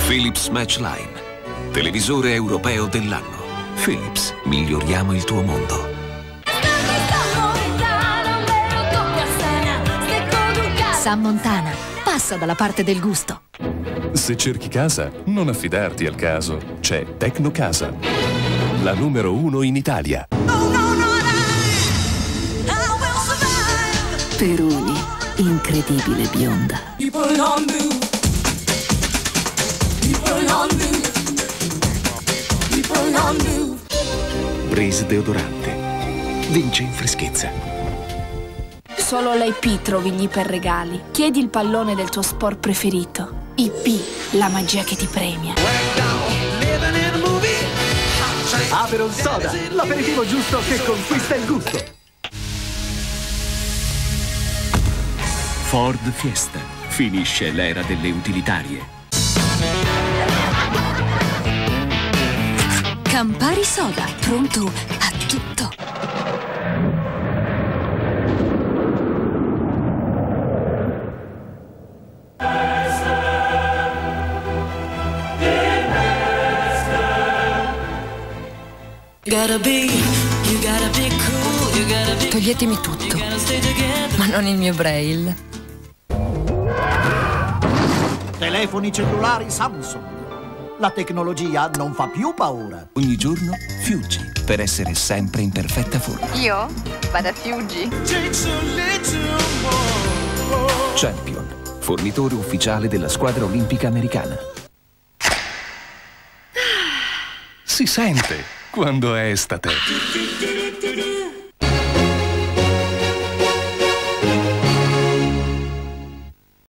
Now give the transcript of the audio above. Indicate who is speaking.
Speaker 1: Philips Matchline, televisore europeo dell'anno. Philips, miglioriamo il tuo mondo.
Speaker 2: Sam Montana, passa dalla parte del gusto.
Speaker 3: Se cerchi casa, non affidarti al caso. C'è Tecnocasa, la numero 1 in Italia.
Speaker 2: Peruni, incredibile bionda.
Speaker 1: Breeze deodorante. Vince in freschezza.
Speaker 4: Solo l'IP trovi gli iperregali. Chiedi il pallone del tuo sport preferito. IP, la magia che ti premia.
Speaker 5: Aperol Soda, l'aperitivo giusto che conquista il gusto.
Speaker 6: Ford Fiesta. Finisce l'era delle utilitarie.
Speaker 2: Campari Soda, pronto a tutto.
Speaker 7: Toglietemi tutto, ma non il mio braille.
Speaker 5: Telefoni cellulari Samsung. La tecnologia non fa più paura.
Speaker 1: Ogni giorno Fiuggi, per essere sempre in perfetta forma.
Speaker 8: Io vado a Fiuggi.
Speaker 1: Champion, fornitore ufficiale della squadra olimpica americana.
Speaker 3: Si sente quando è estate.